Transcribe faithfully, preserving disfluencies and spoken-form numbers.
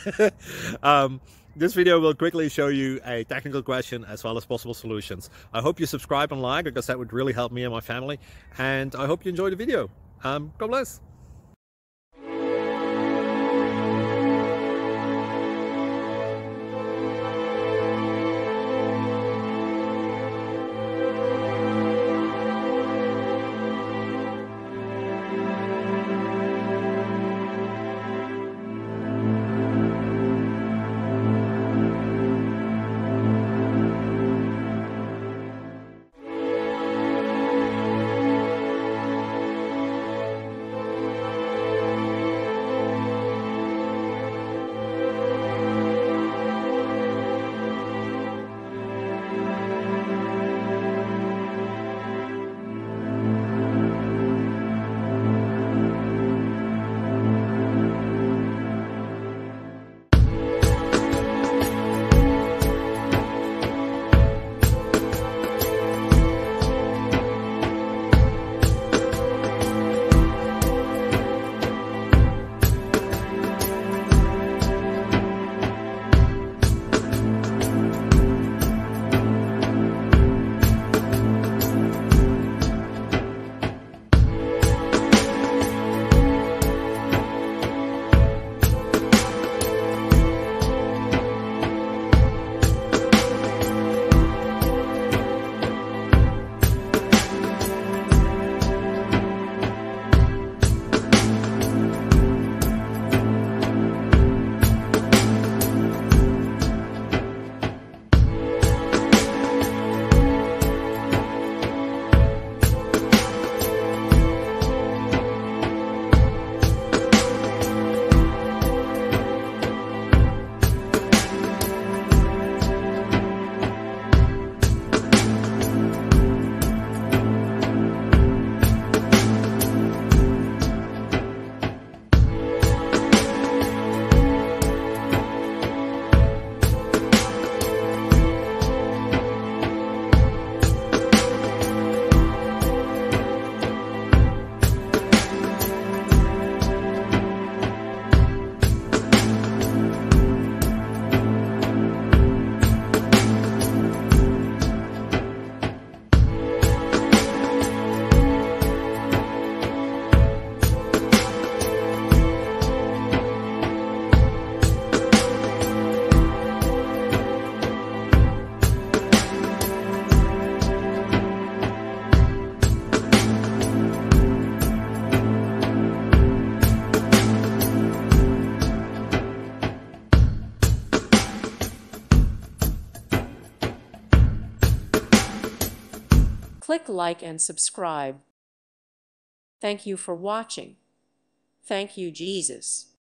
um, this video will quickly show you a technical question as well as possible solutions. I hope you subscribe and like, because that would really help me and my family. And I hope you enjoy the video. Um, God bless. Click like and subscribe. Thank you for watching. Thank you, Jesus.